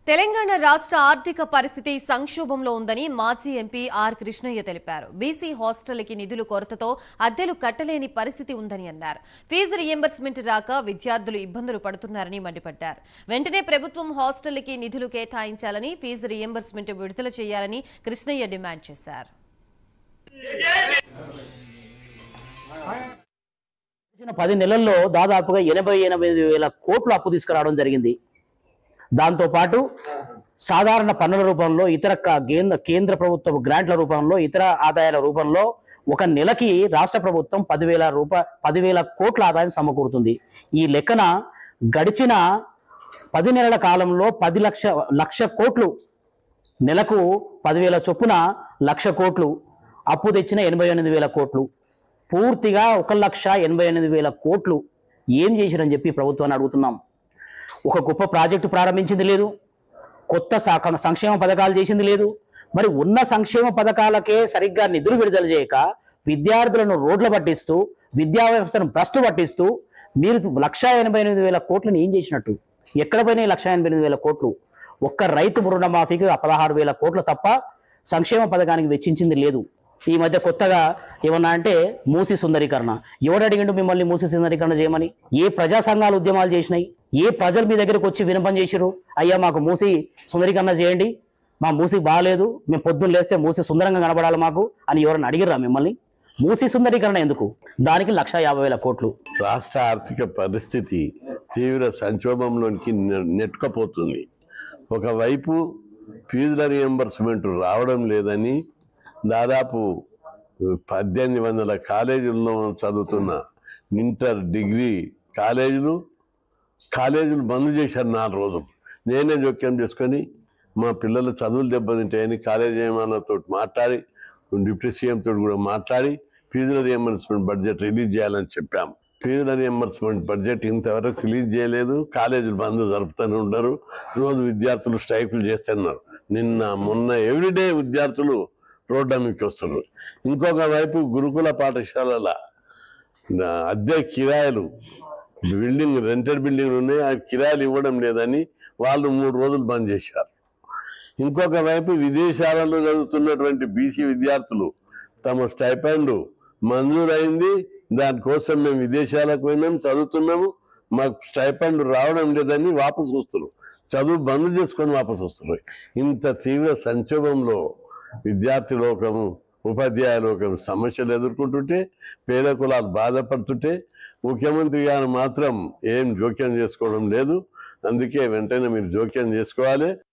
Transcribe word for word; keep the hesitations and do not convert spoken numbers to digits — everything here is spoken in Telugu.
తెలంగాణ రాష్ట్ర ఆర్థిక పరిస్థితి సంక్షోభంలో ఉందని మాజీ ఎంపీ ఆర్ కృష్ణయ్య తెలిపారు. బీసీ హాస్టళ్లకి నిధులు కొరతతో అద్దెలు కట్టలేని పరిస్థితి ఉందని అన్నారు. ఫీజు రియంబర్స్మెంట్ రాక విద్యార్థులు ఇబ్బందులు పడుతున్నారని మండిపడ్డారు. వెంటనే ప్రభుత్వం హాస్టళ్లకి నిధులు కేటాయించాలని, ఫీజు రియంబర్స్మెంట్ విడుదల చేయాలని కృష్ణయ్య డిమాండ్ చేశారు. పది నెలల్లో దాదాపుగా ఎనభై ఎనభై వేల కోట్లు అప్పు తీసుకురావడం జరిగింది. దాంతో పాటు సాధారణ పన్నుల రూపంలో, ఇతర కేంద్ర కేంద్ర ప్రభుత్వ గ్రాంట్ల రూపంలో, ఇతర ఆదాయాల రూపంలో ఒక నెలకి రాష్ట్ర ప్రభుత్వం పదివేల రూపాయ పదివేల కోట్ల ఆదాయం సమకూరుతుంది. ఈ లెక్కన గడిచిన పది నెలల కాలంలో పది లక్ష లక్ష కోట్లు, నెలకు పదివేల చొప్పున లక్ష కోట్లు అప్పు తెచ్చిన ఎనభై ఎనిమిది వేల కోట్లు, పూర్తిగా ఒక లక్ష ఎనభై ఎనిమిది వేల కోట్లు ఏం చేశారని చెప్పి ప్రభుత్వాన్ని అడుగుతున్నాం. ఒక గొప్ప ప్రాజెక్టు ప్రారంభించింది లేదు, కొత్త సంక్షేమ పథకాలు చేసింది లేదు. మరి ఉన్న సంక్షేమ పథకాలకే సరిగ్గా నిధులు విడుదల చేయక విద్యార్థులను రోడ్ల పట్టిస్తూ, విద్యా వ్యవస్థను భ్రష్టు పట్టిస్తూ మీరు లక్ష ఎనభై ఎనిమిది వేల కోట్లను ఏం చేసినట్టు? ఎక్కడ పోయినాయి లక్ష ఎనభై ఎనిమిది వేల కోట్లు? ఒక్క రైతు రుణమాఫీకి పదహారు వేల కోట్లు తప్ప సంక్షేమ పథకానికి వెచ్చించింది లేదు. ఈ మధ్య కొత్తగా ఏమన్నా అంటే మూసి సుందరీకరణ. ఎవడు అడిగిండు మిమ్మల్ని మూసి సుందరీకరణ చేయమని? ఏ ప్రజా సంఘాలు ఉద్యమాలు చేసినాయి? ఏ ప్రజలు మీ దగ్గరకు వచ్చి వినపం చేసిరు? అయ్యా మాకు మూసి సుందరీకరణ చేయండి, మా మూసి బాగాలేదు, మేము పొద్దున్న లేస్తే మూసి సుందరంగా కనబడాలి మాకు అని ఎవరన్నా అడిగిర్రా మిమ్మల్ని? మూసి సుందరీకరణ ఎందుకు? దానికి లక్ష యాభై వేల కోట్లు. రాష్ట్ర ఆర్థిక పరిస్థితి తీవ్ర సంక్షోభంలోనికి నెట్టుకపోతుంది. ఒకవైపు ఫీజుల రియంబర్స్మెంట్ రావడం లేదని దాదాపు పద్దెనిమిది వందల కాలేజీల్లో చదువుతున్న ఇంటర్ డిగ్రీ కాలేజీలు కాలేజీలు బంద్ చేశారు నాలుగు రోజులు. నేనే జోక్యం చేసుకొని మా పిల్లల చదువులు దెబ్బతింటాయని కాలేజీ ఏమన్నతో మాట్లాడి, డిప్యూటీ సీఎం తోటి కూడా మాట్లాడి ఫీజుల రియంబర్స్మెంట్ బడ్జెట్ రిలీజ్ చేయాలని చెప్పాము. ఫీజుల రియంబర్స్మెంట్ బడ్జెట్ ఇంతవరకు రిలీజ్ చేయలేదు. కాలేజీలు బంద్ జరుపుతూనే ఉన్నారు. రోజు విద్యార్థులు స్ట్రైకులు చేస్తున్నారు. నిన్న మొన్న ఎవ్రీడే విద్యార్థులు రోడ్డు మీదకి వస్తున్నారు. ఇంకొక వైపు గురుకుల పాఠశాలల అద్దె కిరాయిలు, బిల్డింగ్ రెంటెడ్ బిల్డింగ్లు ఉన్నాయి, ఆ కిరాయిలు ఇవ్వడం లేదని వాళ్ళు మూడు రోజులు బంద్ చేశారు. ఇంకొక వైపు విదేశాలలో చదువుతున్నటువంటి బీసీ విద్యార్థులు తమ స్టైపెండ్ మంజూరైంది, దానికోసం మేము విదేశాలకు పోయినాం, చదువుతున్నాము, మాకు స్టైపెండ్ రావడం లేదని వాపసు వస్తున్నారు. చదువు బంద్ చేసుకొని వాపసు వస్తున్నారు. ఇంత తీవ్ర సంక్షోభంలో విద్యార్థి లోకము, ఉపాధ్యాయ లోకం సమస్యలు ఎదుర్కొంటుంటే, పేద కులాలు బాధపడుతుంటే ముఖ్యమంత్రి గారు మాత్రం ఏం జోక్యం చేసుకోవడం లేదు. అందుకే వెంటనే మీరు జోక్యం చేసుకోవాలి.